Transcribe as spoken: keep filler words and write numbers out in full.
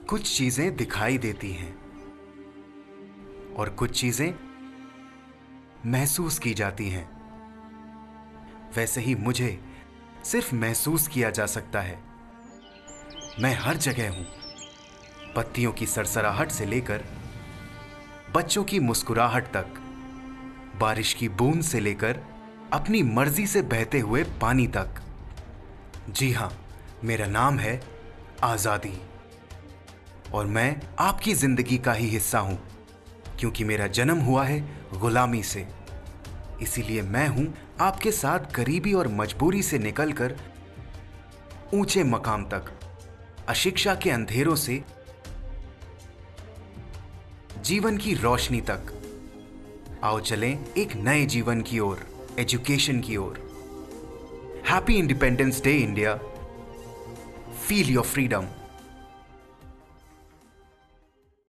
कुछ चीजें दिखाई देती हैं और कुछ चीजें महसूस की जाती हैं। वैसे ही मुझे सिर्फ महसूस किया जा सकता है। मैं हर जगह हूं, पत्तियों की सरसराहट से लेकर बच्चों की मुस्कुराहट तक, बारिश की बूंद से लेकर अपनी मर्जी से बहते हुए पानी तक। जी हां, मेरा नाम है आजादी और मैं आपकी जिंदगी का ही हिस्सा हूं, क्योंकि मेरा जन्म हुआ है गुलामी से। इसीलिए मैं हूं आपके साथ गरीबी और मजबूरी से निकलकर ऊंचे मकाम तक, अशिक्षा के अंधेरों से जीवन की रोशनी तक। आओ चलें एक नए जीवन की ओर, एजुकेशन की ओर। Happy independence day India. Feel your freedom.